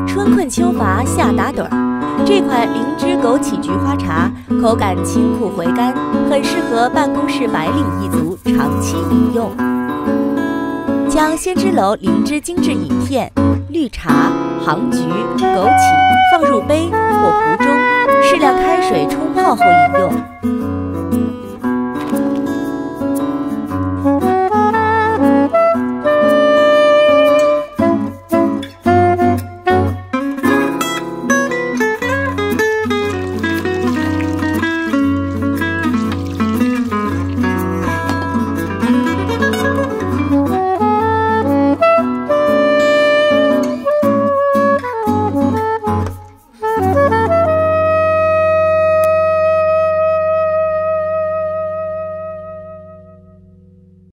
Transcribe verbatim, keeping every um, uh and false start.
春困秋乏夏打盹儿。这款灵芝枸杞菊花茶口感清苦回甘，很适合办公室白领一族长期饮用。将仙芝楼灵芝精制饮片、绿茶、杭菊、枸杞放入杯或壶中，适量开水冲泡后饮用。